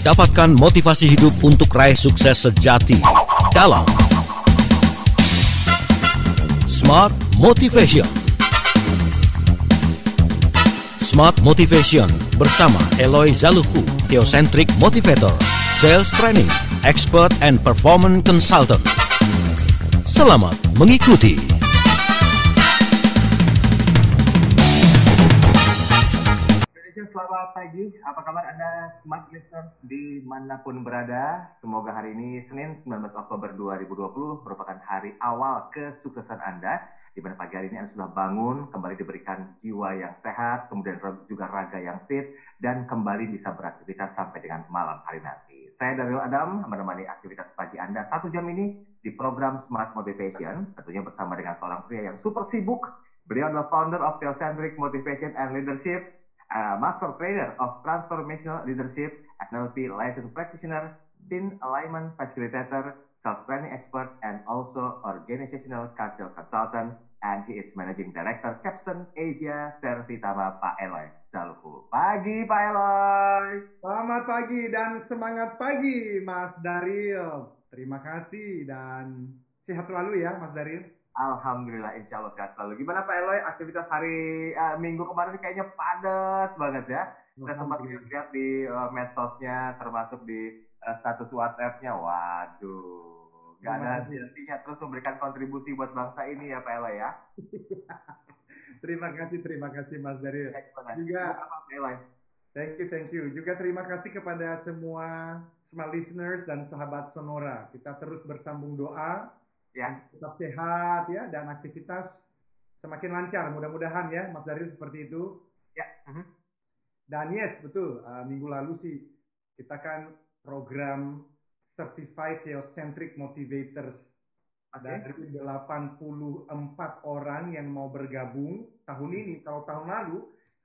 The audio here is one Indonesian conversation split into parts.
Dapatkan motivasi hidup untuk raih sukses sejati dalam Smart Motivation. Smart Motivation bersama Eloy Zaluku, Theocentric Motivator, Sales Training, Expert and Performance Consultant. Selamat mengikuti. Selamat pagi, apa kabar Anda smart listeners dimanapun berada? Semoga hari ini Senin 19 Oktober 2020 merupakan hari awal kesuksesan Anda, di mana pagi hari ini Anda sudah bangun, kembali diberikan jiwa yang sehat, kemudian juga raga yang fit, dan kembali bisa beraktivitas sampai dengan malam hari nanti. Saya Daryl Adam, menemani aktivitas pagi Anda 1 jam ini di program Smart Motivation, tentunya bersama dengan seorang pria yang super sibuk. Beliau adalah founder of Theocentric Motivation and Leadership, Master Trainer of Transformational Leadership, NLP License Practitioner, Team Alignment Facilitator, Sales Training Expert, and also Organizational Culture Consultant, and he is Managing Director Capson Asia Servitama, Pak Eloy Zaluku. Pagi Pak Eloy. Selamat pagi dan semangat pagi Mas Daryl. Terima kasih dan sehat selalu ya Mas Daryl. Alhamdulillah, insya Allah sehat selalu. Gimana Pak Eloy, aktivitas hari Minggu kemarin kayaknya padat banget ya. Saya sempat lihat di medsosnya, termasuk di status WhatsApp-nya. Waduh, nggak ada henti-hentinya. Terus memberikan kontribusi buat bangsa ini ya Pak Eloy ya. Terima kasih Mas Daryl. Ya, juga apa Pak Eloy? Thank you. Juga terima kasih kepada semua smart listeners dan sahabat Sonora. Kita terus bersambung doa. Ya. Tetap sehat ya dan aktivitas semakin lancar. Mudah-mudahan ya Mas Daryl seperti itu. Ya. Dan yes betul. Minggu lalu sih kita kan program Certified Theocentric Motivators. Dari 84 orang yang mau bergabung tahun ini. Kalau tahun lalu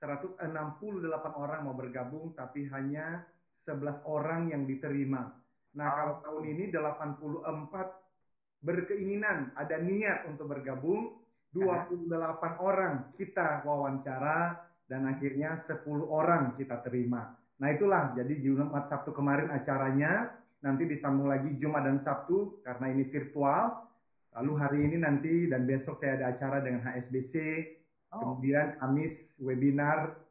168 orang mau bergabung tapi hanya 11 orang yang diterima. Nah, kalau tahun ini 84 berkeinginan, ada niat untuk bergabung, 28 orang kita wawancara dan akhirnya 10 orang kita terima. Nah, itulah jadi Jumat Sabtu kemarin acaranya, nanti disambung lagi Jumat dan Sabtu karena ini virtual. Lalu hari ini nanti dan besok saya ada acara dengan HSBC, kemudian Kamis webinar,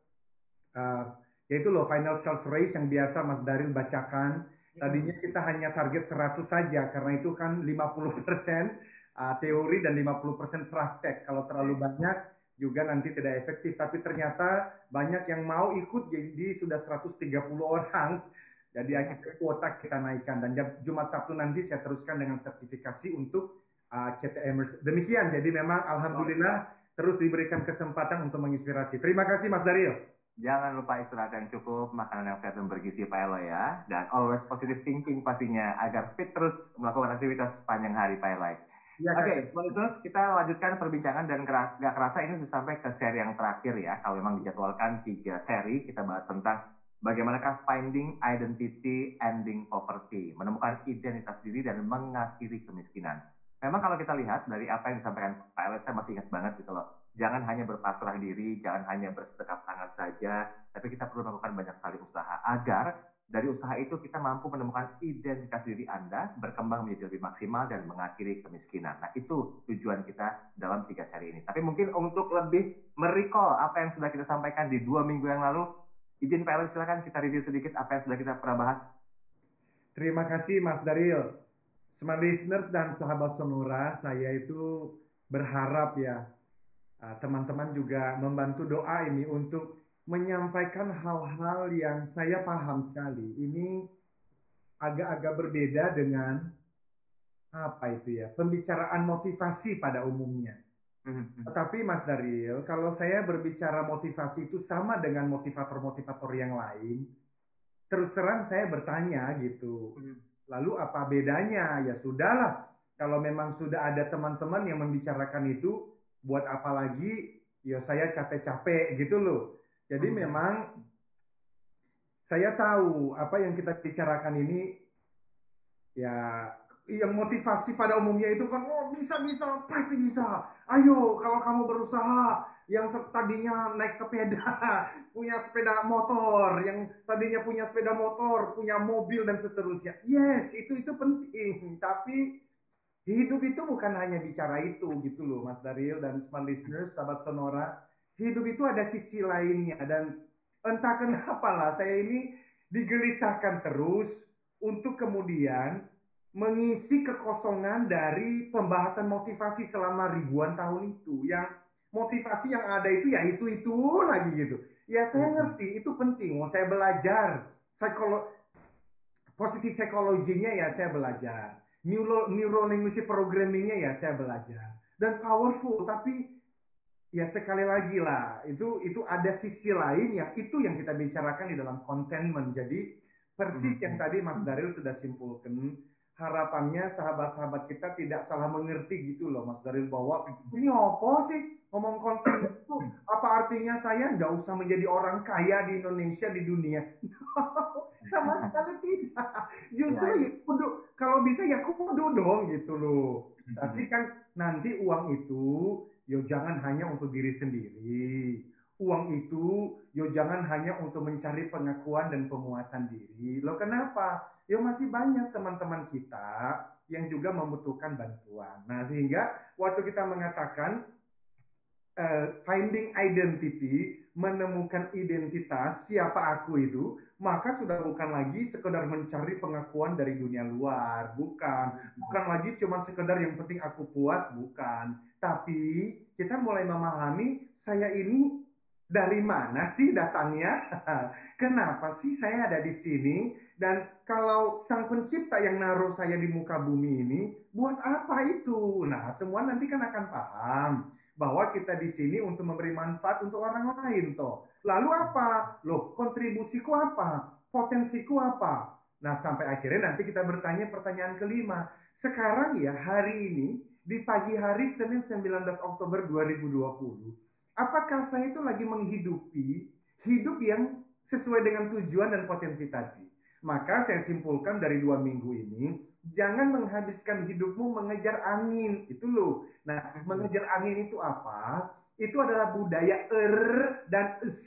yaitu loh Final Sales Race yang biasa Mas Daryl bacakan. Tadinya kita hanya target 100 saja, karena itu kan 50% teori dan 50% praktek. Kalau terlalu banyak juga nanti tidak efektif, tapi ternyata banyak yang mau ikut, jadi sudah 130 orang. Jadi akhirnya kuota kita naikkan, dan Jumat Sabtu nanti saya teruskan dengan sertifikasi untuk CTMers. Demikian, jadi memang Alhamdulillah terus diberikan kesempatan untuk menginspirasi. Terima kasih Mas Daryl. Jangan lupa istirahat yang cukup, makanan yang sehat dan bergizi Pak Eloy ya. Dan always positive thinking pastinya, agar fit terus melakukan aktivitas sepanjang hari Pak Eloy. Ya, Oke, terus kita lanjutkan perbincangan dan gak kerasa ini sudah sampai ke seri yang terakhir ya. Kalau memang dijadwalkan 3 seri, kita bahas tentang bagaimanakah finding identity, ending poverty. Menemukan identitas diri dan mengakhiri kemiskinan. Memang kalau kita lihat dari apa yang disampaikan Pak Eloy, saya masih ingat banget gitu loh. Jangan hanya berpasrah diri, jangan hanya bersedekap tangan saja, tapi kita perlu melakukan banyak sekali usaha agar dari usaha itu kita mampu menemukan identitas diri Anda, berkembang menjadi lebih maksimal dan mengakhiri kemiskinan. Nah, itu tujuan kita dalam 3 seri ini. Tapi mungkin untuk lebih merecall apa yang sudah kita sampaikan di 2 minggu yang lalu, izin Pak Eloy silakan kita review sedikit apa yang sudah kita pernah bahas. Terima kasih Mas Daryl. Smart listeners dan sahabat Sonora, saya itu berharap ya teman-teman juga membantu doa ini untuk menyampaikan hal-hal yang saya paham sekali. Ini agak-agak berbeda dengan apa itu ya, pembicaraan motivasi pada umumnya. Tetapi Mas Daryl, kalau saya berbicara motivasi itu sama dengan motivator-motivator yang lain, terus terang saya bertanya gitu. Lalu apa bedanya? Ya sudahlah, kalau memang sudah ada teman-teman yang membicarakan itu, buat apa lagi ya saya capek-capek gitu loh. Jadi memang saya tahu apa yang kita bicarakan ini ya yang motivasi pada umumnya itu kan, oh bisa, pasti bisa. Ayo, kalau kamu berusaha, yang tadinya naik sepeda, punya sepeda motor, yang tadinya punya sepeda motor, punya mobil dan seterusnya. Yes, itu penting. Tapi hidup itu bukan hanya bicara itu gitu loh, Mas Daryl dan smart listeners, sahabat Sonora. Hidup itu ada sisi lainnya dan entah kenapa lah saya ini digelisahkan terus untuk kemudian mengisi kekosongan dari pembahasan motivasi selama ribuan tahun itu. Yang motivasi yang ada itu ya itu lagi gitu. Ya saya ngerti itu penting. Mau saya belajar positif psikologinya ya saya belajar. Neurolinguistic programmingnya ya saya belajar. Dan powerful, tapi ya sekali lagi lah, itu ada sisi lain yang itu yang kita bicarakan di dalam containment. Jadi persis yang tadi Mas Daryl sudah simpulkan, harapannya sahabat-sahabat kita tidak salah mengerti gitu loh Mas Daryl, bahwa ini apa sih ngomong konten itu, apa artinya saya nggak usah menjadi orang kaya di Indonesia, di dunia. Sama sekali tidak. Justru ya, kudu, kalau bisa ya kudu dong gitu loh. Tapi kan nanti uang itu yo jangan hanya untuk diri sendiri. Uang itu yo jangan hanya untuk mencari pengakuan dan pemuasan diri. Loh kenapa? Yo masih banyak teman-teman kita yang juga membutuhkan bantuan. Nah, sehingga waktu kita mengatakan finding identity, menemukan identitas siapa aku itu, maka sudah bukan lagi sekedar mencari pengakuan dari dunia luar, bukan lagi cuma sekedar yang penting aku puas, bukan, tapi kita mulai memahami saya ini dari mana sih datangnya, kenapa sih saya ada di sini, dan kalau sang pencipta yang naruh saya di muka bumi ini buat apa itu. Nah, semua nanti kan akan paham bahwa kita di sini untuk memberi manfaat untuk orang lain toh. Lalu apa? Loh, kontribusiku apa? Potensiku apa? Nah, sampai akhirnya nanti kita bertanya pertanyaan kelima. Sekarang ya, hari ini, di pagi hari Senin 19 Oktober 2020, apakah saya itu lagi menghidupi hidup yang sesuai dengan tujuan dan potensi tadi? Maka saya simpulkan dari 2 minggu ini, jangan menghabiskan hidupmu mengejar angin. Itu loh. Nah, mengejar angin itu apa? Itu adalah budaya dan es.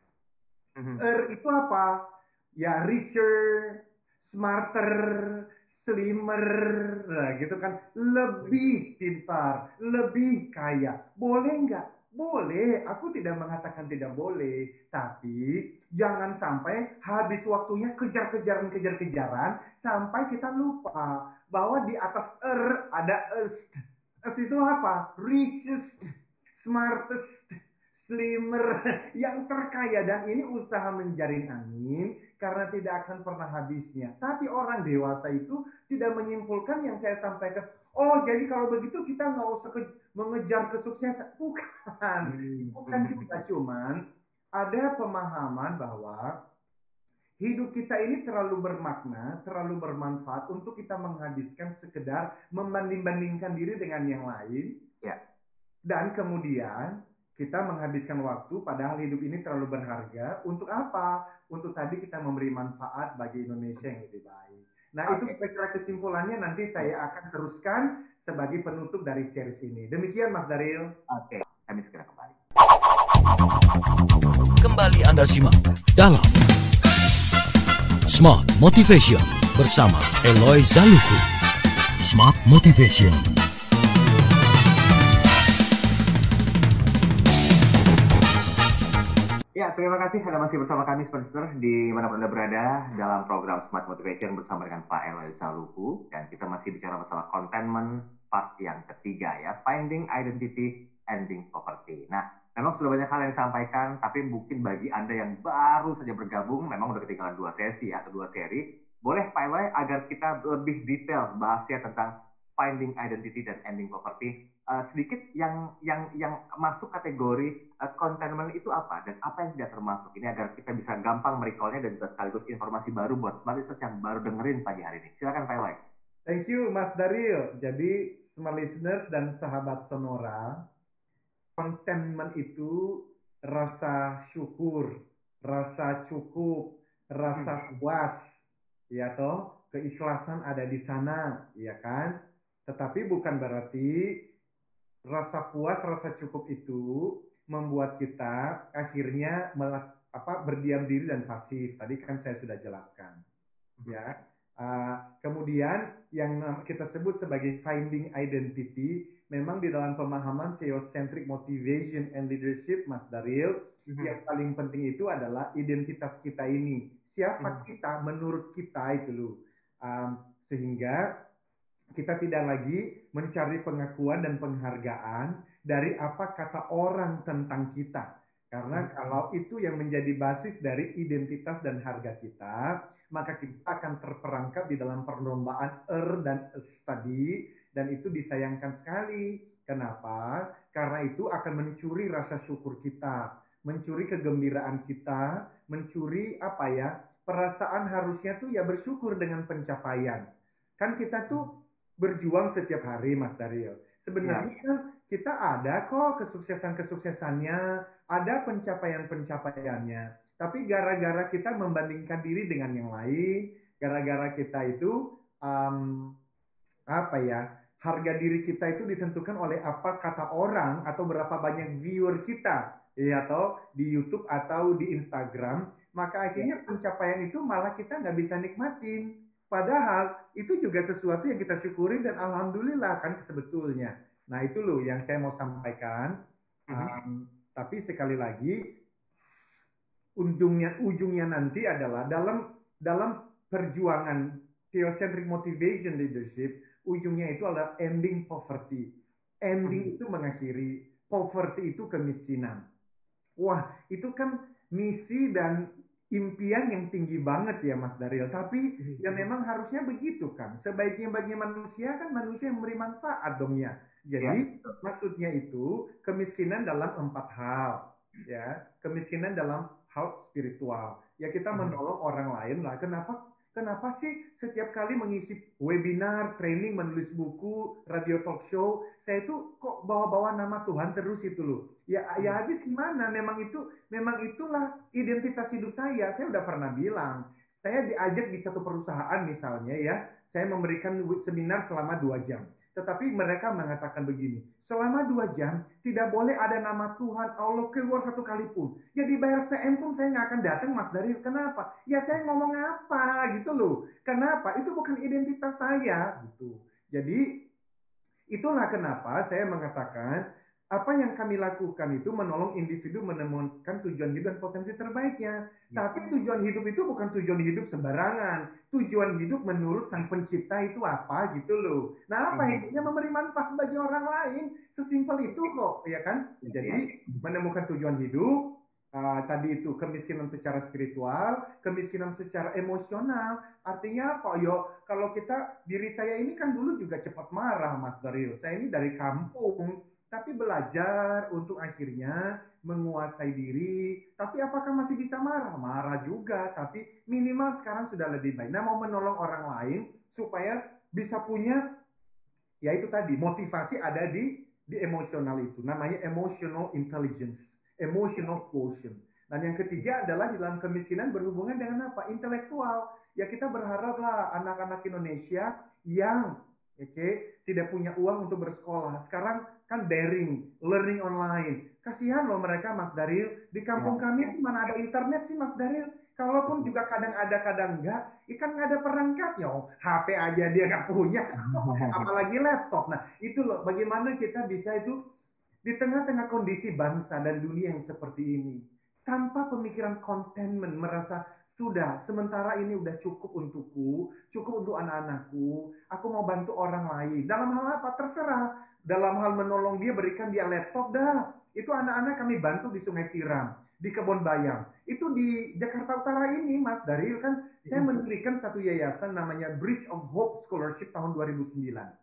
Itu apa? Ya richer, smarter, slimmer, nah, gitu kan. Lebih pintar, lebih kaya. Boleh nggak? Boleh. Aku tidak mengatakan tidak boleh. Tapi jangan sampai habis waktunya kejar-kejaran sampai kita lupa bahwa di atas ada es. Es itu apa? Richest, smartest, slimmer, yang terkaya. Dan ini usaha menjaring angin karena tidak akan pernah habisnya. Tapi orang dewasa itu tidak menyimpulkan yang saya sampaikan. Oh, jadi kalau begitu kita nggak usah mengejar kesuksesan. Bukan juga. Cuman ada pemahaman bahwa hidup kita ini terlalu bermakna, terlalu bermanfaat untuk kita menghabiskan sekedar membanding-bandingkan diri dengan yang lain. Ya. Dan kemudian kita menghabiskan waktu padahal hidup ini terlalu berharga. Untuk apa? Untuk tadi kita memberi manfaat bagi Indonesia yang lebih baik. Nah, itu kira-kira kesimpulannya nanti saya akan teruskan sebagai penutup dari series ini. Demikian Mas Daryl. Oke, kami segera kembali. Kembali Anda simak dalam Smart Motivation bersama Eloy Zaluku. Smart Motivation. Ya, terima kasih Anda masih bersama kami sponsor di manapun Anda berada dalam program Smart Motivation bersama dengan Pak Eloy Zaluku, dan kita masih bicara masalah containment part yang ketiga ya, finding identity, ending poverty. Nah, memang sudah banyak hal yang disampaikan, tapi mungkin bagi Anda yang baru saja bergabung, memang udah ketinggalan 2 sesi atau 2 seri, boleh Pak Eloy agar kita lebih detail bahasnya tentang finding identity dan ending poverty. Sedikit yang masuk kategori containment itu apa dan apa yang tidak termasuk ini agar kita bisa gampang merecallnya dan juga sekaligus informasi baru buat smart listeners yang baru dengerin pagi hari ini. Silakan Pak Eloy. Thank you Mas Daryl. Jadi smart listeners dan sahabat Sonora, contentment itu rasa syukur, rasa cukup, rasa puas, ya toh. keikhlasan ada di sana, ya kan? Tetapi bukan berarti rasa puas, rasa cukup itu membuat kita akhirnya berdiam diri dan pasif. Tadi kan saya sudah jelaskan, ya. Kemudian yang kita sebut sebagai finding identity, memang di dalam pemahaman theocentric motivation and leadership, Mas Daril, yang paling penting itu adalah identitas kita ini. Siapa kita menurut kita itu loh. Sehingga kita tidak lagi mencari pengakuan dan penghargaan dari apa kata orang tentang kita. Karena kalau itu yang menjadi basis dari identitas dan harga kita, maka kita akan terperangkap di dalam perlombaan dan tadi, dan itu disayangkan sekali. Kenapa? Karena itu akan mencuri rasa syukur kita, mencuri kegembiraan kita, mencuri perasaan harusnya tuh ya bersyukur dengan pencapaian. Kan kita tuh berjuang setiap hari, Mas Daryl. Sebenarnya kan kita ada kok kesuksesan-kesuksesannya, ada pencapaian-pencapaiannya. Tapi gara-gara kita membandingkan diri dengan yang lain, gara-gara kita itu harga diri kita itu ditentukan oleh apa kata orang atau berapa banyak viewer kita, ya, atau di YouTube atau di Instagram, maka akhirnya pencapaian itu malah kita nggak bisa nikmatin. Padahal itu juga sesuatu yang kita syukuri dan alhamdulillah kan sebetulnya. Nah itu loh yang saya mau sampaikan. Tapi sekali lagi ujungnya nanti adalah dalam perjuangan theocentric motivation leadership, ujungnya itu adalah ending poverty. Ending itu mengakhiri, poverty itu kemiskinan. Wah itu kan misi dan impian yang tinggi banget ya Mas Daryl, tapi ya memang harusnya begitu kan. Sebaik-baiknya manusia kan manusia yang memberi manfaat dong ya. Jadi maksudnya itu kemiskinan dalam 4 hal, ya. Kemiskinan dalam hal spiritual. Ya kita menolong orang lain lah. Kenapa sih setiap kali mengisi webinar, training, menulis buku, radio talk show, saya itu kok bawa-bawa nama Tuhan terus itu loh. Ya habis gimana? Memang itulah identitas hidup saya. Saya udah pernah bilang, saya diajak di satu perusahaan misalnya ya, saya memberikan seminar selama 2 jam. Tetapi mereka mengatakan begini, selama 2 jam tidak boleh ada nama Tuhan Allah keluar satu kali pun. Ya dibayar CM pun saya nggak akan datang Mas Daryl. Kenapa? Ya saya ngomong apa gitu loh. Kenapa? Itu bukan identitas saya gitu. Jadi itulah kenapa saya mengatakan apa yang kami lakukan itu menolong individu menemukan tujuan hidup dan potensi terbaiknya. Tapi tujuan hidup itu bukan tujuan hidup sembarangan. Tujuan hidup menurut Sang Pencipta itu apa gitu loh. Nah apa hidupnya memberi manfaat bagi orang lain. Sesimpel itu kok, ya kan? Jadi menemukan tujuan hidup, tadi itu kemiskinan secara spiritual, kemiskinan secara emosional. Artinya apa? Yo, kalau kita, diri saya ini kan dulu juga cepat marah Mas Daryl. Saya ini dari kampung, tapi belajar untuk akhirnya menguasai diri. Tapi apakah masih bisa marah? Marah juga, tapi minimal sekarang sudah lebih baik. Nah, mau menolong orang lain supaya bisa punya, ya itu tadi, motivasi ada di emosional itu. Namanya emotional intelligence, emotional quotient. Dan yang ketiga adalah di dalam kemiskinan berhubungan dengan apa? Intelektual. Ya kita berharaplah anak-anak Indonesia yang tidak punya uang untuk bersekolah. Sekarang kan daring, learning online. Kasihan loh mereka Mas Daryl. Di kampung kami mana ada internet sih Mas Daryl. Kalaupun juga kadang ada, kadang enggak. Ikan nggak ada perangkatnya. HP aja dia nggak punya. Apalagi laptop. Nah itu loh bagaimana kita bisa itu di tengah-tengah kondisi bangsa dan dunia yang seperti ini. Tanpa pemikiran contentment, merasa sudah, sementara ini udah cukup untukku, cukup untuk anak-anakku, aku mau bantu orang lain. Dalam hal apa? Terserah. Dalam hal menolong dia, berikan dia laptop, dah. Itu anak-anak kami bantu di Sungai Tiram, di Kebon Bayam. Itu di Jakarta Utara ini, Mas Daryl, kan saya mendirikan satu yayasan namanya Bridge of Hope Scholarship tahun 2009.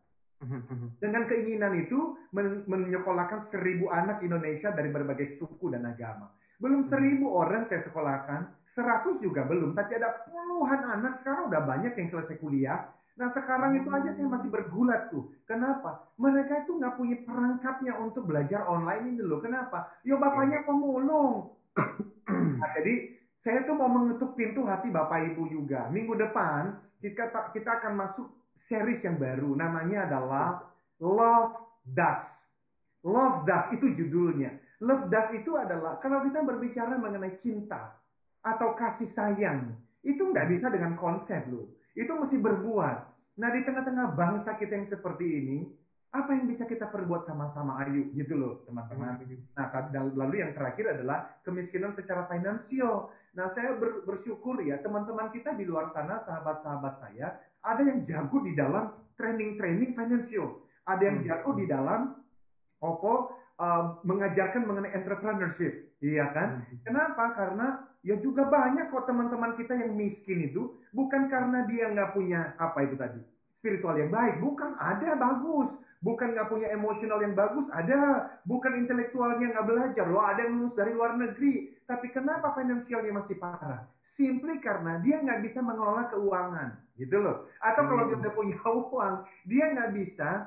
Dengan keinginan itu menyekolahkan 1.000 anak Indonesia dari berbagai suku dan agama. Belum 1.000 orang saya sekolahkan, 100 juga belum, tapi ada puluhan anak sekarang udah banyak yang selesai kuliah. Nah sekarang itu aja saya masih bergulat tuh. Kenapa? Mereka itu nggak punya perangkatnya untuk belajar online ini loh. Kenapa? Yo bapaknya pemulung. Nah, jadi Saya tuh mau mengetuk pintu hati Bapak Ibu juga. Minggu depan kita akan masuk series yang baru. Namanya adalah Love Dust. Love Dust itu judulnya. Love Dust itu adalah kalau kita berbicara mengenai cinta atau kasih sayang, itu nggak bisa dengan konsep loh. Itu mesti berbuat. Nah di tengah-tengah bangsa kita yang seperti ini, apa yang bisa kita perbuat sama-sama? Ayo gitu loh teman-teman. Nah lalu yang terakhir adalah kemiskinan secara finansial. Nah saya bersyukur ya teman-teman kita di luar sana, sahabat-sahabat saya, ada yang jago di dalam training finansial. Ada yang jago di dalam mengajarkan mengenai entrepreneurship. Iya kan? Kenapa? Karena ya juga banyak kok teman-teman kita yang miskin itu bukan karena dia nggak punya apa itu tadi spiritual yang baik, bukan, ada bagus, bukan nggak punya emosional yang bagus, ada, bukan intelektualnya nggak belajar, loh ada yang lulus dari luar negeri, tapi kenapa finansialnya masih parah? Simply karena dia nggak bisa mengelola keuangan, gitu loh. Atau kalau dia udah punya uang, dia nggak bisa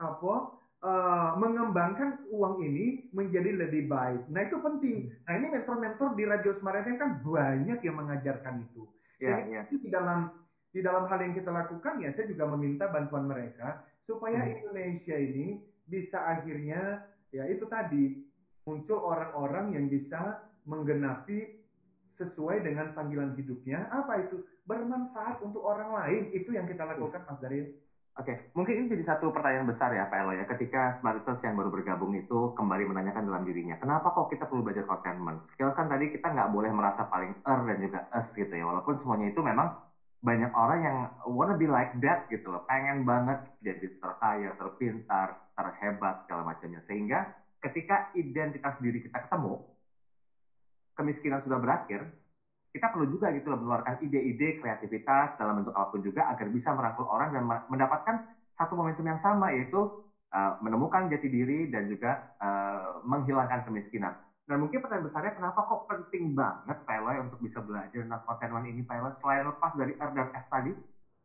mengembangkan uang ini menjadi lebih baik. Nah itu penting. Nah ini mentor-mentor di Radio Smart FM kan banyak yang mengajarkan itu. Itu di dalam hal yang kita lakukan ya saya juga meminta bantuan mereka supaya Indonesia ini bisa akhirnya ya itu tadi muncul orang-orang yang bisa menggenapi sesuai dengan panggilan hidupnya. Apa itu? Bermanfaat untuk orang lain. Itu yang kita lakukan, Mas Daryl. Oke, mungkin ini jadi satu pertanyaan besar ya Pak Elo ya, ketika Smart Listeners yang baru bergabung itu kembali menanyakan dalam dirinya, kenapa kok kita perlu belajar contentment? Skills kan tadi kita nggak boleh merasa paling dan juga us gitu ya, walaupun semuanya itu memang banyak orang yang wanna be like that gitu loh, pengen banget jadi terkaya, terpintar, terhebat segala macamnya, sehingga ketika identitas diri kita ketemu, kemiskinan sudah berakhir, kita perlu juga gitu loh mengeluarkan ide-ide, kreativitas dalam bentuk apapun juga agar bisa merangkul orang dan mendapatkan satu momentum yang sama, yaitu menemukan jati diri dan juga menghilangkan kemiskinan. Dan mungkin pertanyaan besarnya, kenapa kok penting banget Pak Eloy untuk bisa belajar tentang contentment ini Pak Eloy, selain lepas dari R dan S tadi?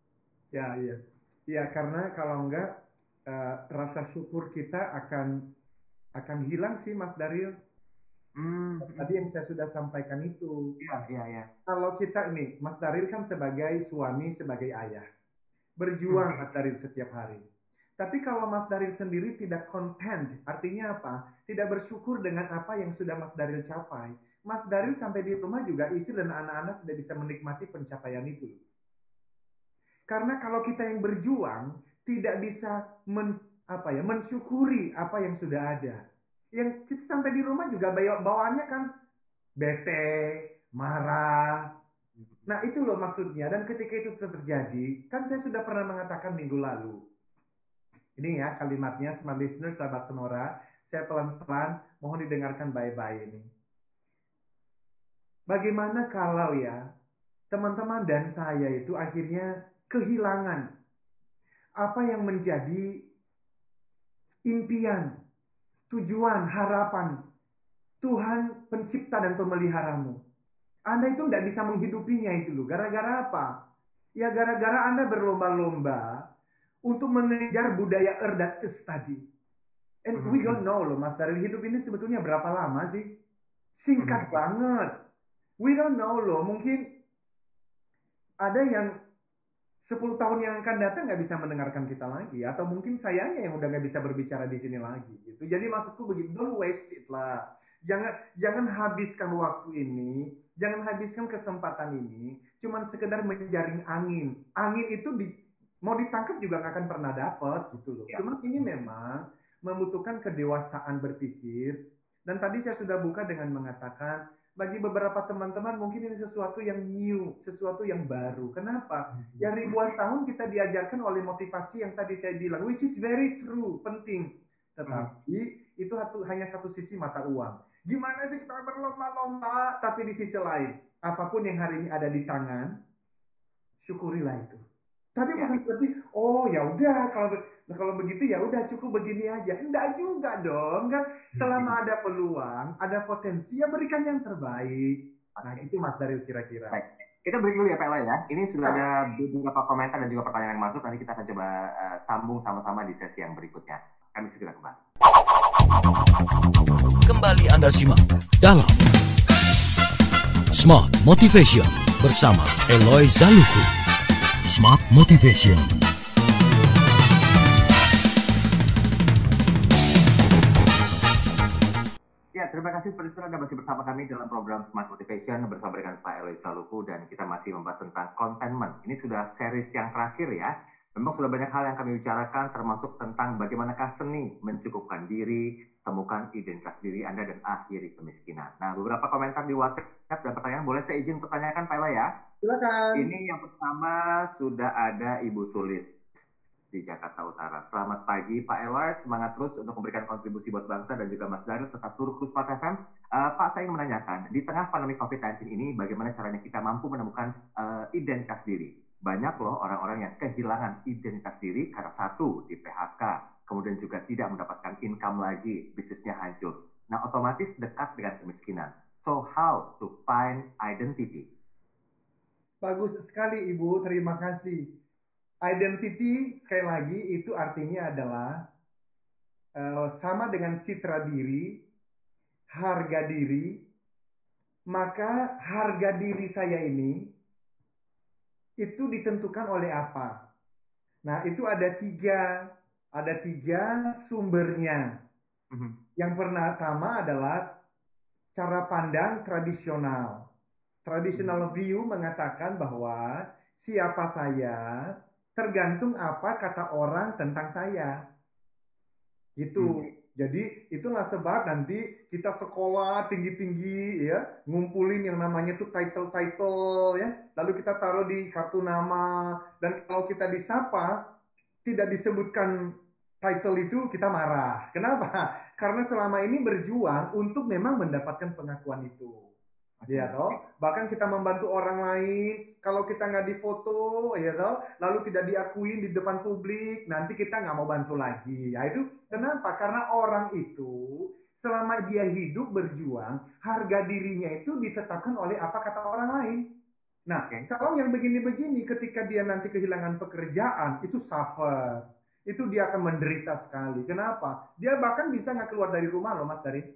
Ya karena kalau enggak rasa syukur kita akan hilang sih Mas Daryl. Tadi yang saya sudah sampaikan itu. Iya. Kalau kita ini, Mas Daryl kan sebagai suami, sebagai ayah, berjuang Mas Daryl setiap hari. Tapi kalau Mas Daryl sendiri tidak content, artinya apa? Tidak bersyukur dengan apa yang sudah Mas Daryl capai. Mas Daryl sampai di rumah juga istri dan anak-anak tidak bisa menikmati pencapaian itu. Karena kalau kita yang berjuang tidak bisa mensyukuri apa yang sudah ada. Yang kita sampai di rumah juga bawaannya kan bete, marah. Nah itu loh maksudnya. Dan ketika itu terjadi, kan saya sudah pernah mengatakan minggu lalu. Ini ya kalimatnya, Smart Listeners, sahabat Sonora. Saya pelan-pelan mohon didengarkan baik-baik ini. Bagaimana kalau ya teman-teman dan saya itu akhirnya kehilangan apa yang menjadi impian, tujuan, harapan Tuhan pencipta dan pemeliharamu. Anda itu tidak bisa menghidupinya itu loh. Gara-gara apa? Ya gara-gara Anda berlomba-lomba untuk mengejar budaya dan es tadi. And we don't know loh Mas Daryl, hidup ini sebetulnya berapa lama sih? Singkat banget. We don't know loh, mungkin ada yang 10 tahun yang akan datang nggak bisa mendengarkan kita lagi, atau mungkin sayanya yang udah nggak bisa berbicara di sini lagi gitu. Jadi maksudku begitu, don't waste it lah. Jangan habiskan waktu ini, jangan habiskan kesempatan ini cuman sekedar menjaring angin. Angin itu mau ditangkap juga nggak akan pernah dapat gitu loh. Cuma ini memang membutuhkan kedewasaan berpikir. Dan tadi saya sudah buka dengan mengatakan, bagi beberapa teman-teman mungkin ini sesuatu yang new, sesuatu yang baru. Kenapa? Ya ribuan tahun kita diajarkan oleh motivasi yang tadi saya bilang, which is very true, penting. Tetapi itu hanya satu sisi mata uang. Gimana sih kita berlomba-lomba, tapi di sisi lain, apapun yang hari ini ada di tangan, syukurilah itu. Tapi bukan berarti, oh ya udah kalau begitu ya udah cukup begini aja. Enggak juga dong, kan? Selama ada peluang, ada potensi, ya berikan yang terbaik. Nah itu Mas Daryl kira-kira. Baik. Kita break dulu ya Pak Elo ya. Ini sudah ada beberapa komentar dan juga pertanyaan yang masuk. Nanti kita akan coba sambung sama-sama di sesi yang berikutnya. Kami segera kembali. Kembali Anda simak dalam Smart Motivation bersama Eloy Zaluku. Smart Motivation. Ya, terima kasih Anda masih bersama kami dalam program Smart Motivation bersama dengan Pak Eloy Zaluku, dan kita masih membahas tentang contentment. Ini sudah series yang terakhir ya. Memang sudah banyak hal yang kami bicarakan, termasuk tentang bagaimanakah seni mencukupkan diri, temukan identitas diri Anda, dan akhiri kemiskinan. Nah, beberapa komentar di WhatsApp dan pertanyaan boleh saya izin pertanyakan Pak Eloy ya? Silakan. Ini yang pertama sudah ada Ibu Sulit di Jakarta Utara. Selamat pagi Pak Eloy, semangat terus untuk memberikan kontribusi buat bangsa dan juga Mas Daril serta seluruh kru Smart FM. Pak, saya ingin menanyakan, di tengah pandemi COVID-19 ini, bagaimana caranya kita mampu menemukan identitas diri? Banyak loh orang-orang yang kehilangan identitas diri karena satu, di PHK, kemudian juga tidak mendapatkan income lagi, bisnisnya hancur. Nah, otomatis dekat dengan kemiskinan. So, how to find identity? Bagus sekali Ibu, terima kasih. Identity, sekali lagi, itu artinya adalah sama dengan citra diri, harga diri. Maka harga diri saya ini itu ditentukan oleh apa? Nah, itu ada tiga sumbernya. Yang pertama adalah cara pandang tradisional. Traditional view mengatakan bahwa siapa saya tergantung apa kata orang tentang saya. Gitu. Jadi itulah sebab nanti kita sekolah tinggi-tinggi ya, ngumpulin yang namanya tuh title-title ya, lalu kita taruh di kartu nama, dan kalau kita disapa tidak disebutkan title itu kita marah. Kenapa? Karena selama ini berjuang untuk memang mendapatkan pengakuan itu. Ya toh, bahkan kita membantu orang lain, kalau kita nggak difoto, ya toh, lalu tidak diakuin di depan publik, nanti kita nggak mau bantu lagi. Ya itu kenapa? Karena orang itu selama dia hidup berjuang, harga dirinya itu ditetapkan oleh apa kata orang lain. Nah, kalau yang begini-begini, ketika dia nanti kehilangan pekerjaan, itu suffer. Itu dia akan menderita sekali. Kenapa? Dia bahkan bisa nggak keluar dari rumah loh, Mas Dari.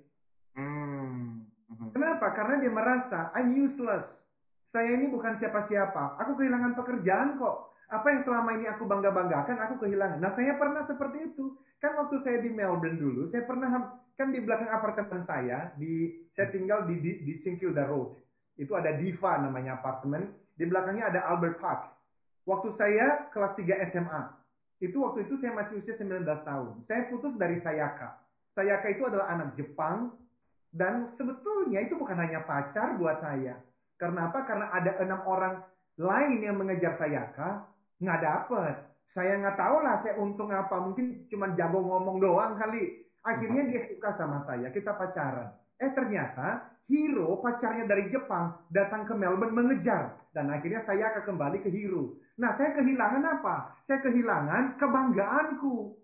Kenapa? Karena dia merasa, I'm useless. Saya ini bukan siapa-siapa. Aku kehilangan pekerjaan kok. Apa yang selama ini aku bangga-banggakan, aku kehilangan. Nah, saya pernah seperti itu. Kan waktu saya di Melbourne dulu, saya pernah, kan di belakang apartemen saya, saya tinggal di St Kilda Road. Itu ada Diva namanya apartemen. Di belakangnya ada Albert Park. Waktu saya kelas 3 SMA, waktu itu saya masih usia 19 tahun. Saya putus dari Sayaka. Sayaka itu adalah anak Jepang, dan sebetulnya itu bukan hanya pacar buat saya. Karena apa? Karena ada 6 orang lain yang mengejar Sayaka, nggak dapet. Saya nggak tahu lah saya untung apa. Mungkin cuma jago ngomong doang kali. Akhirnya dia suka sama saya, kita pacaran. Ternyata Hiro, pacarnya dari Jepang, datang ke Melbourne mengejar. Dan akhirnya saya akan kembali ke Hiro. Nah, saya kehilangan apa? Saya kehilangan kebanggaanku.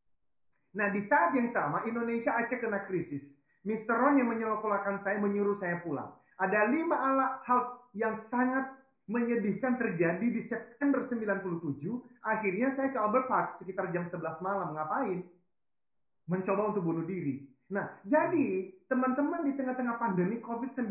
Nah, di saat yang sama, Indonesia Asia kena krisis. Mr. Ron yang menyelokolakan saya, menyuruh saya pulang. Ada 5 hal yang sangat menyedihkan terjadi di September 97. Akhirnya saya ke Albert Park sekitar jam 11 malam. Ngapain? Mencoba untuk bunuh diri. Nah, jadi teman-teman di tengah-tengah pandemi COVID-19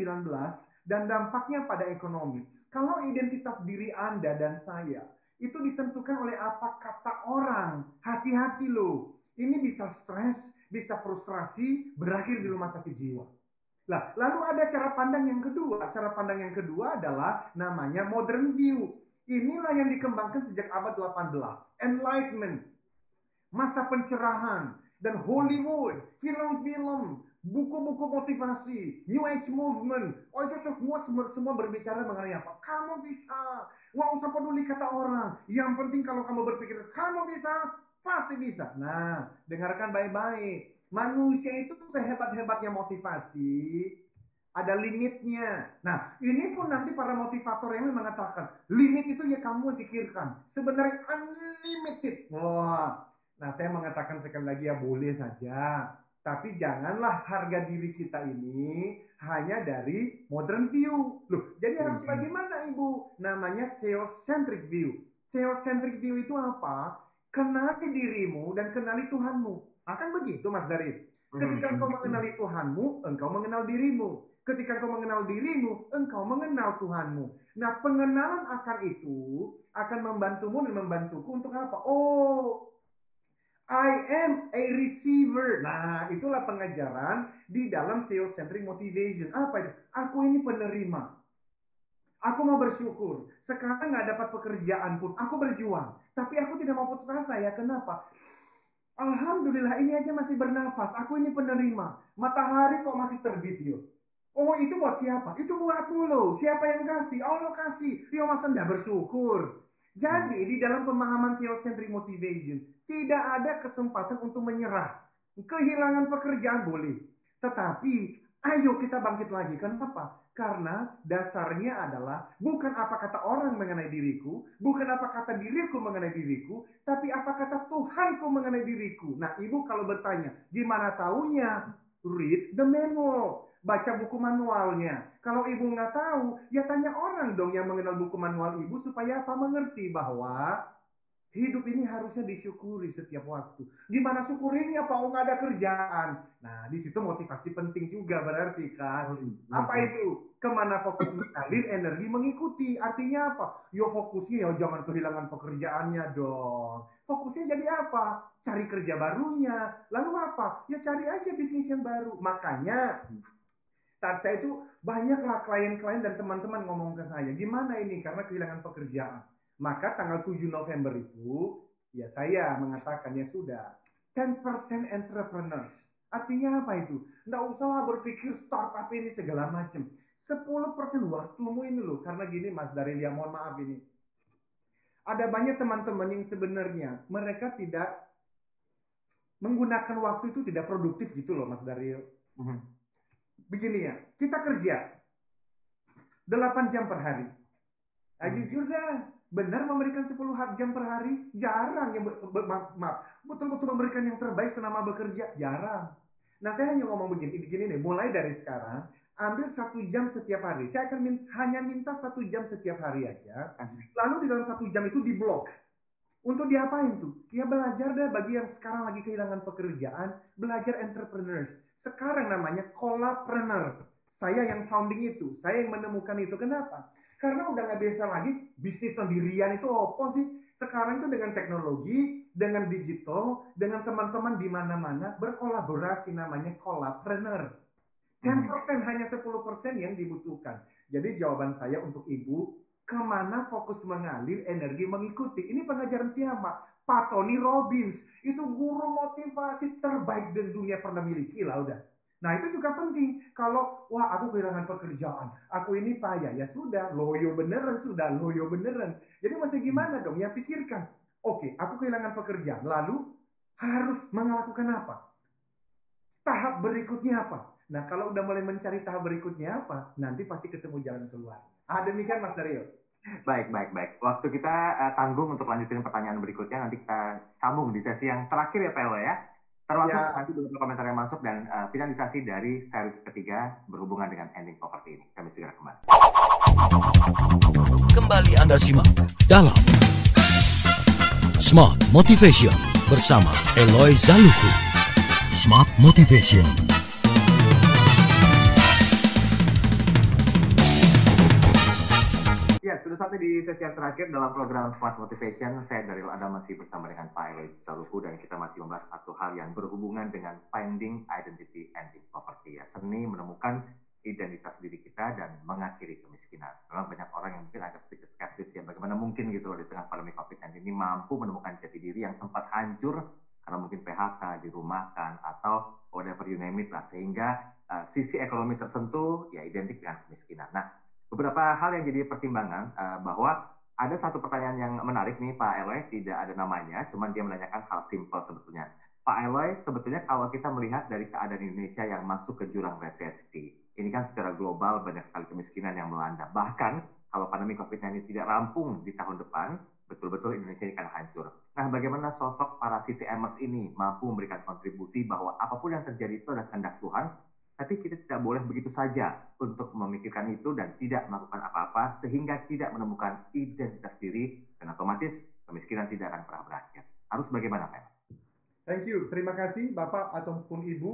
dan dampaknya pada ekonomi. Kalau identitas diri Anda dan saya itu ditentukan oleh apa kata orang. Hati-hati loh. Ini bisa stres, bisa frustrasi, berakhir di rumah sakit jiwa. Nah, lalu ada cara pandang yang kedua. Cara pandang yang kedua adalah namanya modern view. Inilah yang dikembangkan sejak abad 18. Enlightenment, masa pencerahan, dan Hollywood, film-film, buku-buku motivasi, New Age Movement. Oh, itu semua berbicara mengenai apa? Kamu bisa. Nggak usah peduli kata orang. Yang penting kalau kamu berpikir, kamu bisa, pasti bisa. Nah, dengarkan baik-baik. Manusia itu sehebat-hebatnya motivasi, ada limitnya. Nah, ini pun nanti para motivator yang mengatakan, limit itu ya kamu pikirkan. Sebenarnya unlimited. Wah, nah saya mengatakan sekali lagi ya boleh saja. Tapi janganlah harga diri kita ini hanya dari modern view. Loh, jadi harus bagaimana Ibu? Namanya theocentric view. Theocentric view itu apa? Kenali dirimu dan kenali Tuhanmu. Akan begitu Mas Darid. Ketika engkau mengenali Tuhanmu, engkau mengenal dirimu. Ketika engkau mengenal dirimu, engkau mengenal Tuhanmu. Nah, pengenalan akan itu akan membantumu dan membantuku untuk apa? Oh, I am a receiver. Nah, itulah pengajaran di dalam theocentric motivation. Apa itu? Aku ini penerima. Aku mau bersyukur. Sekarang nggak dapat pekerjaan pun, aku berjuang. Tapi aku tidak mau putus asa ya. Kenapa? Alhamdulillah ini aja masih bernafas. Aku ini penerima. Matahari kok masih terbit yo. Oh itu buat siapa? Itu buatmu loh. Siapa yang kasih? Allah kasih. Yo masa nggak bersyukur? Jadi di dalam pemahaman theocentric motivation tidak ada kesempatan untuk menyerah. Kehilangan pekerjaan boleh. Tetapi ayo kita bangkit lagi. Kenapa? Karena dasarnya adalah bukan apa kata orang mengenai diriku, bukan apa kata diriku mengenai diriku, tapi apa kata Tuhanku mengenai diriku. Nah, ibu kalau bertanya, gimana taunya? Read the manual. Baca buku manualnya. Kalau ibu nggak tahu, ya tanya orang dong yang mengenal buku manual ibu supaya apa mengerti bahwa hidup ini harusnya disyukuri setiap waktu. Gimana syukurinnya Pak? Oh nggak ada kerjaan. Nah di situ motivasi penting juga berarti kan. Apa itu? Kemana fokus mengalir energi mengikuti. Artinya apa? Yo fokusnya ya jangan kehilangan pekerjaannya dong. Fokusnya jadi apa? Cari kerja barunya. Lalu apa? Ya cari aja bisnis yang baru. Makanya saat saya itu banyaklah klien-klien dan teman-teman ngomong ke saya, gimana ini karena kehilangan pekerjaan. Maka tanggal 7 November itu, ya saya mengatakan ya sudah, 10% entrepreneurs. Artinya apa itu? Nggak usah berpikir startup ini segala macam. 10% waktumu ini loh, karena gini Mas Darelia, mohon maaf ini. Ada banyak teman-teman yang sebenarnya mereka tidak menggunakan waktu itu tidak produktif gitu loh Mas Dario. Begini ya, kita kerja 8 jam per hari. Nah, jujur dah, benar memberikan 10 jam per hari? Jarang yang betul-betul memberikan yang terbaik selama bekerja? Jarang. Nah, saya hanya ngomong begini nih, mulai dari sekarang, ambil 1 jam setiap hari. Saya akan hanya minta 1 jam setiap hari aja. Lalu di dalam 1 jam itu diblok. Untuk diapain tuh? Ya belajar deh bagi yang sekarang lagi kehilangan pekerjaan, belajar entrepreneurs. Sekarang namanya collabpreneur. Saya yang founding itu, saya yang menemukan itu. Kenapa? Karena udah nggak biasa lagi bisnis sendirian itu apa sih? Sekarang itu dengan teknologi, dengan digital, dengan teman-teman di mana-mana berkolaborasi namanya collabpreneur. 10% hanya 10% yang dibutuhkan. Jadi jawaban saya untuk ibu, kemana fokus mengalir, energi mengikuti. Ini pengajaran siapa? Pak Tony Robbins. Itu guru motivasi terbaik di dunia pernah miliki lah udah. Nah itu juga penting. Kalau, wah aku kehilangan pekerjaan, aku ini payah. Ya sudah, loyo beneran sudah, loyo beneran. Jadi masih gimana dong? Ya pikirkan. Oke, aku kehilangan pekerjaan. Lalu harus melakukan apa? Tahap berikutnya apa? Nah, kalau udah mulai mencari tahap berikutnya apa, nanti pasti ketemu jalan keluar. Demikian Mas Dario. Baik. Waktu kita tanggung untuk lanjutin pertanyaan berikutnya, nanti kita sambung di sesi yang terakhir ya Pak Elo ya. Termasuk nanti beberapa komentar yang masuk dan finalisasi dari series ketiga berhubungan dengan ending properti ini. Kami segera kembali. Kembali Anda simak dalam Smart Motivation bersama Eloy Zaluku. Smart Motivation. Ya, sudah sampai di sesi yang terakhir dalam program Smart Motivation. Saya Daryl Adam masih bersama dengan Pak Eloy Zaluku dan kita masih membahas satu hal yang berhubungan dengan finding identity ending poverty. Ya, seni menemukan identitas diri kita dan mengakhiri kemiskinan. Memang banyak orang yang mungkin agak sedikit skeptis ya, bagaimana mungkin gitu loh di tengah pandemi COVID-19 ini mampu menemukan jati diri yang sempat hancur karena mungkin PHK, dirumahkan, atau whatever you name it lah. Sehingga sisi ekonomi tersentuh ya identik dengan kemiskinan. Nah, beberapa hal yang jadi pertimbangan bahwa ada satu pertanyaan yang menarik nih Pak Eloy, tidak ada namanya, cuman dia menanyakan hal simpel sebetulnya. Pak Eloy, sebetulnya kalau kita melihat dari keadaan Indonesia yang masuk ke jurang resesi, ini kan secara global banyak sekali kemiskinan yang melanda. Bahkan kalau pandemi COVID-19 tidak rampung di tahun depan, betul-betul Indonesia ini akan hancur. Nah, bagaimana sosok para city emers ini mampu memberikan kontribusi bahwa apapun yang terjadi itu adalah kehendak Tuhan, tapi kita tidak boleh begitu saja untuk memikirkan itu dan tidak melakukan apa-apa sehingga tidak menemukan identitas diri dan otomatis kemiskinan tidak akan pernah berakhir. Harus bagaimana, Pak? Thank you. Terima kasih Bapak ataupun Ibu.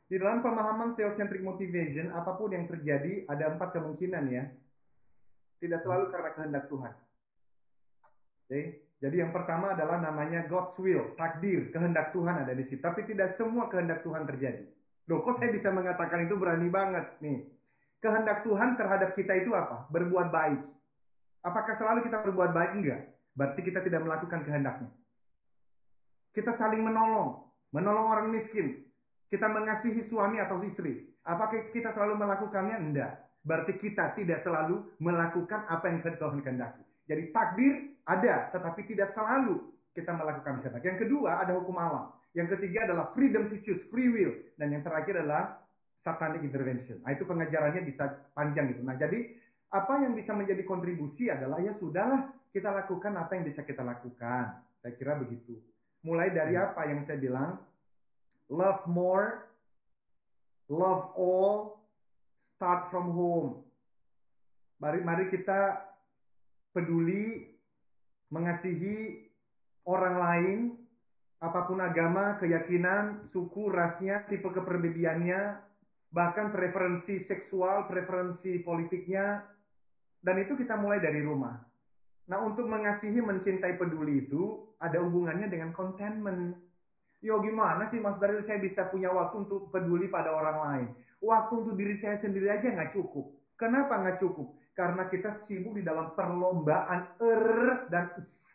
Di dalam pemahaman theocentric motivation, apapun yang terjadi ada 4 kemungkinan ya. Tidak selalu karena kehendak Tuhan. Oke? Jadi yang pertama adalah namanya God's will, takdir, kehendak Tuhan ada di situ. Tapi tidak semua kehendak Tuhan terjadi. Loh, kok saya bisa mengatakan itu berani banget nih? Kehendak Tuhan terhadap kita itu apa? Berbuat baik. Apakah selalu kita berbuat baik? Enggak. Berarti kita tidak melakukan kehendaknya. Kita saling menolong orang miskin. Kita mengasihi suami atau istri. Apakah kita selalu melakukannya? Enggak. Berarti kita tidak selalu melakukan apa yang Tuhan kehendaki. Jadi takdir ada, tetapi tidak selalu kita melakukan kehendak. Yang kedua ada hukum alam. Yang ketiga adalah freedom to choose, free will. Dan yang terakhir adalah satanic intervention. Nah, itu pengajarannya bisa panjang itu. Nah, jadi apa yang bisa menjadi kontribusi adalah ya sudahlah kita lakukan apa yang bisa kita lakukan. Saya kira begitu. Mulai dari apa yang saya bilang, love more, love all, start from home. Mari kita peduli, mengasihi orang lain, apapun agama, keyakinan, suku, rasnya, tipe kepribadiannya, bahkan preferensi seksual, preferensi politiknya, dan itu kita mulai dari rumah. Nah, untuk mengasihi, mencintai, peduli itu ada hubungannya dengan contentment. Yo, gimana sih Mas Daryl saya bisa punya waktu untuk peduli pada orang lain? Waktu untuk diri saya sendiri aja nggak cukup. Kenapa nggak cukup? Karena kita sibuk di dalam perlombaan dan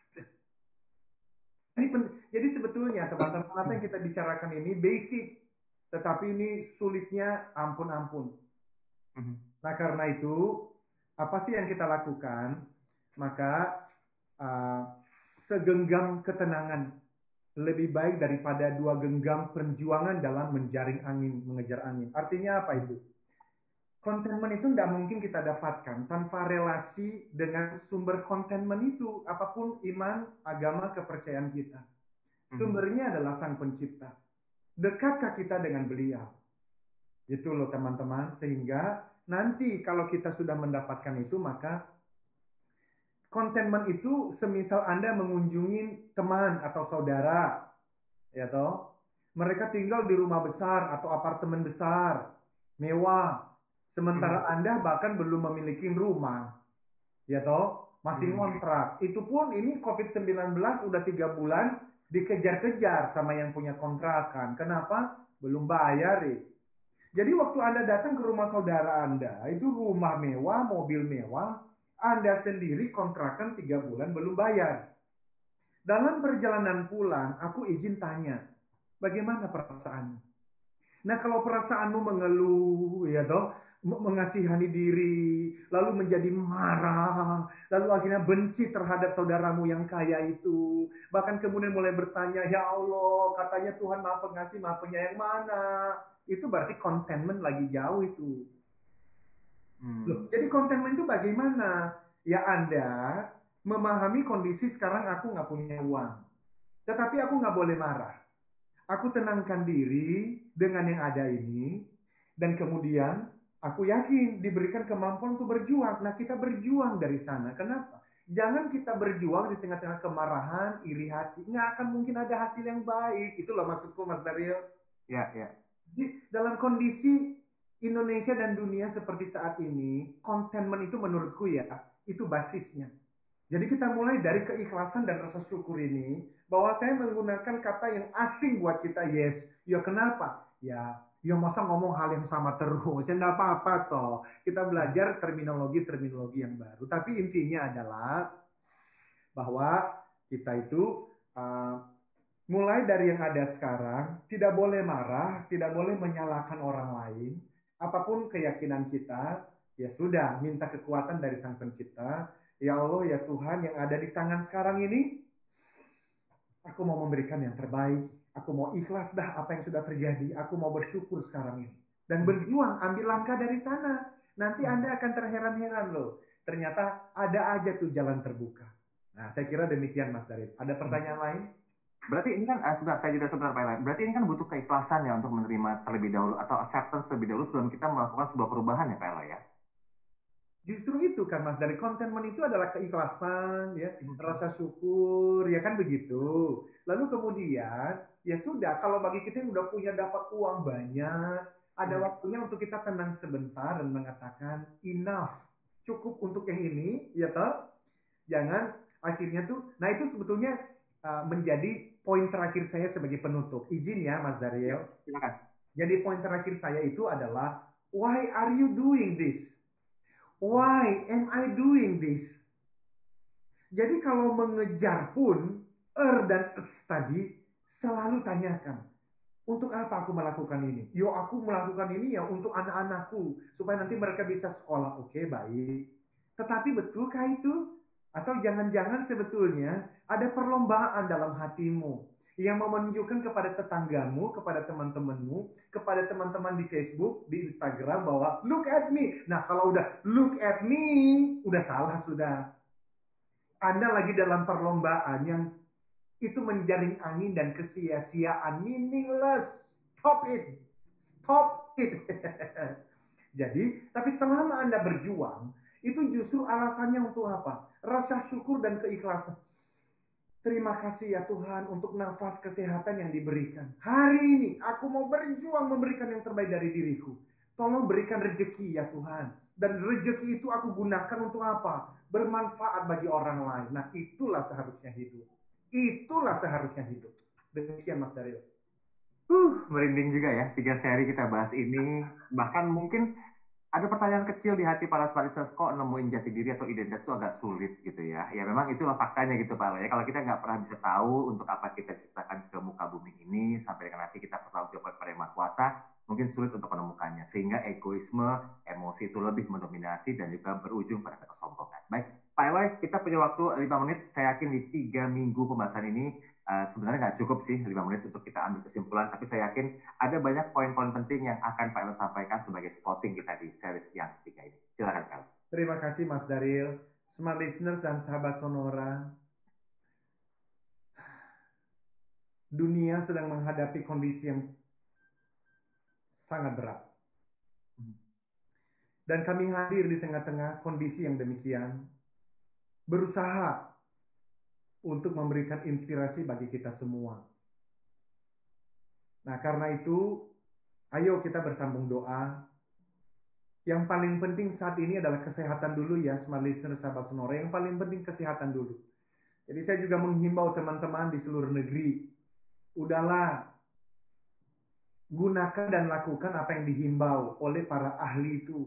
jadi sebetulnya teman-teman apa yang kita bicarakan ini basic, tetapi ini sulitnya ampun-ampun. Nah, karena itu apa sih yang kita lakukan? Maka segenggam ketenangan lebih baik daripada 2 genggam perjuangan dalam menjaring angin, mengejar angin. Artinya apa itu? Contentment itu tidak mungkin kita dapatkan tanpa relasi dengan sumber contentment itu. Apapun iman, agama, kepercayaan kita. Sumbernya adalah Sang Pencipta. Dekatkah kita dengan Beliau? Itu loh teman-teman. Sehingga nanti kalau kita sudah mendapatkan itu, maka contentment itu semisal Anda mengunjungi teman atau saudara, ya toh. Mereka tinggal di rumah besar atau apartemen besar, mewah. Sementara Anda bahkan belum memiliki rumah, ya toh, masih ngontrak. Itu pun ini COVID-19 udah 3 bulan dikejar-kejar sama yang punya kontrakan. Kenapa? Belum bayar ya. Jadi waktu Anda datang ke rumah saudara Anda, itu rumah mewah, mobil mewah, Anda sendiri kontrakan 3 bulan belum bayar. Dalam perjalanan pulang, aku izin tanya, bagaimana perasaanmu? Nah, kalau perasaanmu mengeluh, ya toh, mengasihani diri, lalu menjadi marah, lalu akhirnya benci terhadap saudaramu yang kaya itu, bahkan kemudian mulai bertanya, ya Allah, katanya Tuhan Maha Pengasih, Maha Penyayang mana? Itu berarti contentment lagi jauh itu. Loh, jadi contentment itu bagaimana? Ya Anda memahami kondisi sekarang aku nggak punya uang, tetapi aku nggak boleh marah. Aku tenangkan diri dengan yang ada ini, dan kemudian aku yakin diberikan kemampuan untuk berjuang. Nah, kita berjuang dari sana. Kenapa? Jangan kita berjuang di tengah-tengah kemarahan, iri hati. Nggak akan mungkin ada hasil yang baik. Itulah maksudku, Mas Daryl. Ya, ya. Dalam kondisi Indonesia dan dunia seperti saat ini, contentment itu menurutku ya, itu basisnya. Jadi kita mulai dari keikhlasan dan rasa syukur ini, bahwa saya menggunakan kata yang asing buat kita, yes. Ya kenapa? Ya masa ngomong hal yang sama terus, ya enggak apa-apa toh. Kita belajar terminologi-terminologi yang baru. Tapi intinya adalah bahwa kita itu mulai dari yang ada sekarang, tidak boleh marah, tidak boleh menyalahkan orang lain. Apapun keyakinan kita, ya sudah, minta kekuatan dari Sang Pencipta. Ya Allah, ya Tuhan yang ada di tangan sekarang ini, aku mau memberikan yang terbaik. Aku mau ikhlas dah apa yang sudah terjadi. Aku mau bersyukur sekarang ini. Dan berjuang, ambil langkah dari sana. Nanti Anda akan terheran-heran loh. Ternyata ada aja tuh jalan terbuka. Nah, saya kira demikian Mas Daryl. Ada pertanyaan lain? Berarti ini kan, saya jeda sebentar Pak Eli. Berarti ini kan butuh keikhlasan ya untuk menerima terlebih dahulu atau acceptance terlebih dahulu sebelum kita melakukan sebuah perubahan ya Pak Eli ya? Justru itu kan Mas, dari contentment itu adalah keikhlasan, ya, rasa syukur, ya kan begitu. Lalu kemudian, ya sudah, kalau bagi kita yang udah punya dapat uang banyak, ada waktunya untuk kita tenang sebentar dan mengatakan enough, cukup untuk yang ini, ya toh. Jangan akhirnya tuh, nah itu sebetulnya menjadi poin terakhir saya sebagai penutup. Izin ya Mas Ya, Daryl. silakan. Jadi poin terakhir saya itu adalah, why are you doing this? Why am I doing this? Jadi kalau mengejar pun, dan tadi, selalu tanyakan, untuk apa aku melakukan ini? Yo, aku melakukan ini ya untuk anak-anakku, supaya nanti mereka bisa sekolah. Oke, baik. Tetapi betulkah itu? Atau jangan-jangan sebetulnya ada perlombaan dalam hatimu yang mau menunjukkan kepada tetanggamu, kepada teman-temanmu, kepada teman-teman di Facebook, di Instagram bahwa look at me. Nah, kalau udah look at me, udah salah sudah. Anda lagi dalam perlombaan yang itu menjaring angin dan kesia-siaan, meaningless. Stop it. Stop it. Jadi, tapi selama Anda berjuang, itu justru alasannya untuk apa? Rasa syukur dan keikhlasan. Terima kasih ya Tuhan untuk nafas kesehatan yang diberikan. Hari ini aku mau berjuang memberikan yang terbaik dari diriku. Tolong berikan rezeki ya Tuhan. Dan rezeki itu aku gunakan untuk apa? Bermanfaat bagi orang lain. Nah, itulah seharusnya hidup. Itulah seharusnya hidup. Demikian Mas Daryl. Merinding juga ya, 3 seri kita bahas ini. Bahkan mungkin ada pertanyaan kecil di hati para Spartans, kok nemuin jati diri atau identitas itu agak sulit gitu ya. Ya memang itulah faktanya gitu Pak Lo ya. Kalau kita nggak pernah bisa tahu untuk apa kita diciptakan ke muka bumi ini, sampai dengan nanti kita bertanggung jawab pada Yang Maha Kuasa, mungkin sulit untuk menemukannya. Sehingga egoisme, emosi itu lebih mendominasi dan juga berujung pada kesombongan. Baik, Pak Eloy, kita punya waktu 5 menit. Saya yakin di 3 minggu pembahasan ini sebenarnya nggak cukup sih 5 menit untuk kita ambil kesimpulan. Tapi saya yakin ada banyak poin-poin penting yang akan Pak Elo sampaikan sebagai closing kita di series yang ketiga ini. Silakan Pak Elo. Terima kasih Mas Daryl. Smart listeners dan sahabat Sonora, dunia sedang menghadapi kondisi yang sangat berat. Dan kami hadir di tengah-tengah kondisi yang demikian, berusaha untuk memberikan inspirasi bagi kita semua. Nah, karena itu, ayo kita bersambung doa. Yang paling penting saat ini adalah kesehatan dulu ya, Smart Listener sahabat Sonora. Yang paling penting kesehatan dulu. Jadi saya juga menghimbau teman-teman di seluruh negeri, udahlah, gunakan dan lakukan apa yang dihimbau oleh para ahli itu,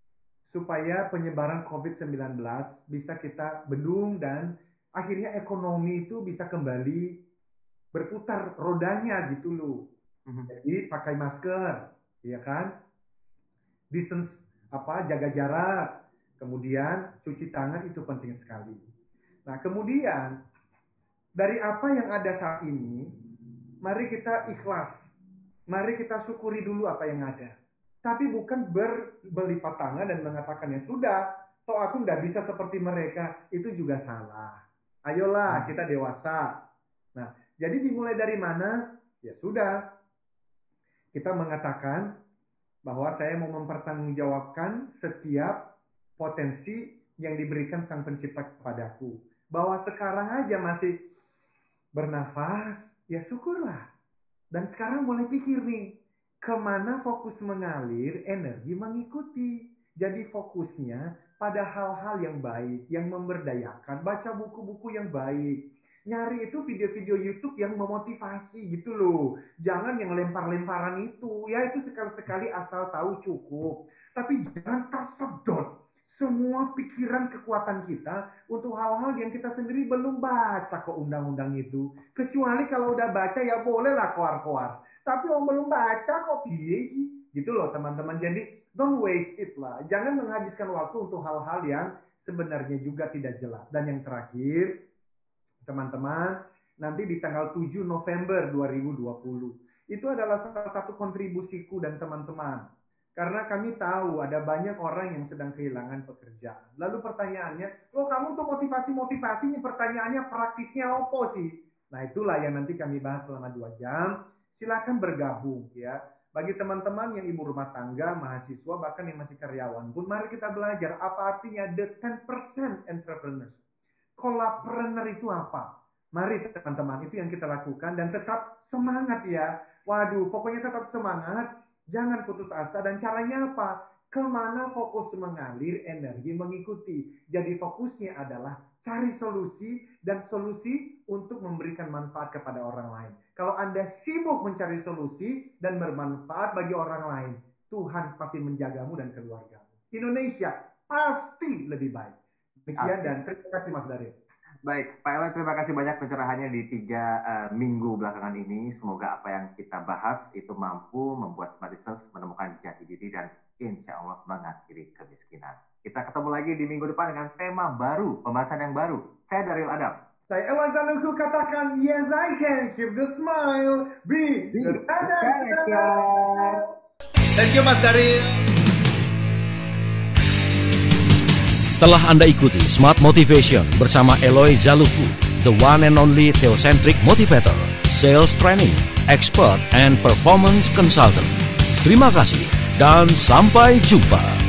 supaya penyebaran COVID-19 bisa kita bendung dan akhirnya ekonomi itu bisa kembali berputar rodanya gitu loh. Jadi pakai masker, ya kan? Distance, jaga jarak, kemudian cuci tangan itu penting sekali. Nah, kemudian dari apa yang ada saat ini, mari kita ikhlas. Mari kita syukuri dulu apa yang ada. Tapi bukan berlipat tangan dan mengatakan ya sudah, toh aku nggak bisa seperti mereka. Itu juga salah. Ayolah kita dewasa. Nah, jadi dimulai dari mana? Ya sudah, kita mengatakan bahwa saya mau mempertanggungjawabkan setiap potensi yang diberikan Sang Pencipta kepadaku. Bahwa sekarang aja masih bernafas, ya syukurlah. Dan sekarang mulai pikir nih, kemana fokus mengalir, energi mengikuti. Jadi fokusnya pada hal-hal yang baik, yang memberdayakan. Baca buku-buku yang baik. Nyari itu video-video YouTube yang memotivasi gitu loh. Jangan yang lempar-lemparan itu. Ya itu sekali-sekali asal tahu cukup. Tapi jangan tersedot semua pikiran kekuatan kita untuk hal-hal yang kita sendiri belum baca kok undang-undang itu. Kecuali kalau udah baca ya bolehlah koar-koar. Tapi orang belum baca kok piye gitu loh teman-teman. Jadi don't waste it lah. Jangan menghabiskan waktu untuk hal-hal yang sebenarnya juga tidak jelas. Dan yang terakhir, teman-teman, nanti di tanggal 7 November 2020. Itu adalah salah satu kontribusiku dan teman-teman. Karena kami tahu ada banyak orang yang sedang kehilangan pekerjaan. Lalu pertanyaannya, loh kamu tuh motivasi-motivasi, ini pertanyaannya praktisnya apa sih? Nah itulah yang nanti kami bahas selama 2 jam. Silakan bergabung ya. Bagi teman-teman yang ibu rumah tangga, mahasiswa, bahkan yang masih karyawan pun, mari kita belajar apa artinya the 10% entrepreneurs. Kolapreneur itu apa? Mari teman-teman, itu yang kita lakukan dan tetap semangat ya. Waduh, pokoknya tetap semangat, jangan putus asa. Dan caranya apa? Kemana fokus mengalir, energi mengikuti. Jadi fokusnya adalah cari solusi dan solusi untuk memberikan manfaat kepada orang lain. Kalau Anda sibuk mencari solusi dan bermanfaat bagi orang lain, Tuhan pasti menjagamu dan keluargamu. Indonesia pasti lebih baik. Demikian dan terima kasih Mas Daryl. Baik, Pak Eloy, terima kasih banyak pencerahannya di 3 minggu belakangan ini. Semoga apa yang kita bahas itu mampu membuat Smart Listeners menemukan jati diri dan insya Allah mengakhiri kemiskinan. Kita ketemu lagi di minggu depan dengan tema baru, pembahasan yang baru. Saya Daryl Adam. Saya Eloy Zaluku, katakan, yes I can, keep the smile, be the connector. Thank you Mas Daryl. Telah Anda ikuti Smart Motivation bersama Eloy Zaluku, the one and only theocentric motivator, sales training, expert, and performance consultant. Terima kasih dan sampai jumpa.